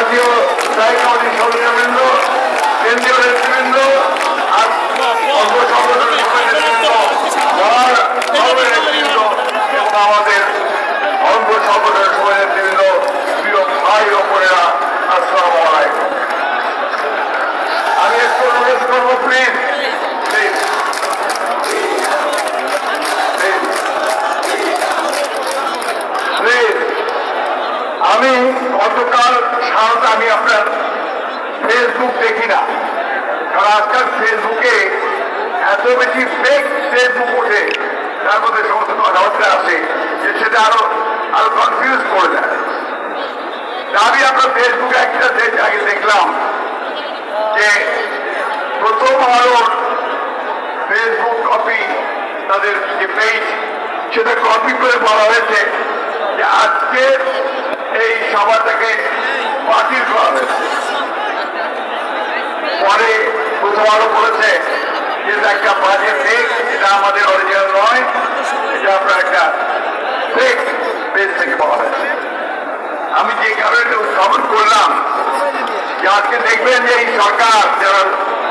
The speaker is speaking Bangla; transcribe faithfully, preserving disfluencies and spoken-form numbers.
জাতীয় স্থায়ী কমিটির সদস্যবৃন্দ, কেন্দ্রীয় নেতৃবৃন্দ, আর অঙ্গ সংগঠনের নেতৃবৃন্দ, এবং আমাদের অঙ্গ সংগঠনের সবাই নেতৃবৃন্দ, প্রিয় ভাই ও বোনেরা, আসসালামু আলাইকুম। আমি একটু অনুরোধ করবো, প্লিজ প্লিজ প্লিজ আমি গতকাল সারাটা আমি আপনার ফেসবুক দেখি না, কারণ আজকাল ফেসবুকে এত বেশি ফেক ফেসবুক ওঠে, তার মধ্যে সমস্ত কথাবার্তা আছে যে সেটা আরো আরো কনফিউজ করে দেয়। আমি আপনার ফেসবুকে একটা দেশ আগে দেখলাম যে প্রথম আলোর ফেসবুক কপি, তাদের যে পেজ সেটা কপি করে বলা হয়েছে যে আজকে এই সভাটাকে বাতিল করা হয়েছে। পরে প্রথম আলো বলেছে যে একটা বাজে ফেক, এটা আমাদের অরিজিনাল নয়, এটা আপনার একটা ফেক পেজ থেকে বলা হয়েছে। আমি যে কারণে উত্থাপন করলাম যে আজকে দেখবেন যে এই সরকার যারা